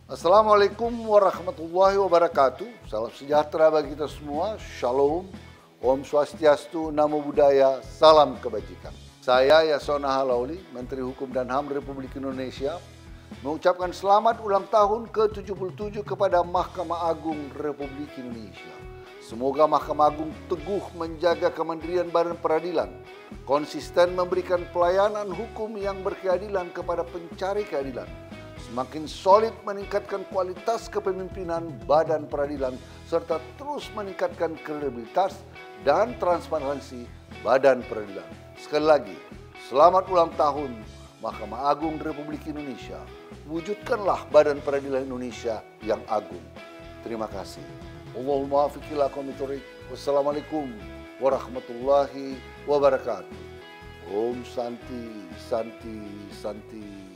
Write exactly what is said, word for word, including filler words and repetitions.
Assalamualaikum warahmatullahi wabarakatuh. Salam sejahtera bagi kita semua. Shalom. Om Swastiastu, Namo Buddhaya, salam kebajikan. Saya Yasona Halauli, Menteri Hukum dan H A M Republik Indonesia, mengucapkan selamat ulang tahun ke tujuh puluh tujuh kepada Mahkamah Agung Republik Indonesia. Semoga Mahkamah Agung teguh menjaga kemandirian badan peradilan, konsisten memberikan pelayanan hukum yang berkeadilan kepada pencari keadilan, semakin solid meningkatkan kualitas kepemimpinan badan peradilan, serta terus meningkatkan kredibilitas dan transparansi badan peradilan. Sekali lagi, selamat ulang tahun Mahkamah Agung Republik Indonesia. Wujudkanlah badan peradilan Indonesia yang agung. Terima kasih. Allahumma afiq ila aqwamit thoriq. Wassalamualaikum warahmatullahi wabarakatuh. Om Santi, Santi, Santi.